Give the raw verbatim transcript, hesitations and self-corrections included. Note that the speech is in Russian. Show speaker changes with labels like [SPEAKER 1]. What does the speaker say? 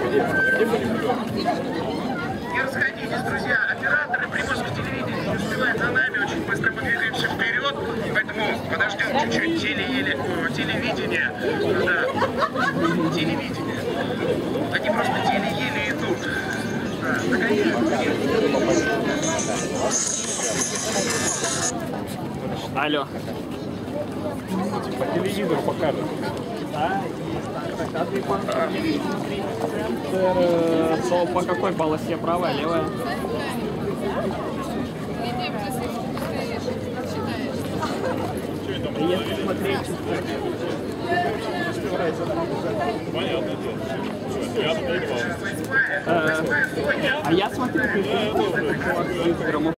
[SPEAKER 1] Не расходитесь, друзья. Операторы приморского телевидения не успевают за нами. Очень быстро мы двигаемся вперед. Поэтому подождем чуть-чуть теле телевидение. Да. Телевидение. Они просто теле-еле идут. Да,
[SPEAKER 2] алло.
[SPEAKER 3] По телевизору покажут.
[SPEAKER 2] Да, тогда ты центр, то по какой полосе, правая, левая? Если смотреть...
[SPEAKER 3] Понятно.
[SPEAKER 2] А я смотрю,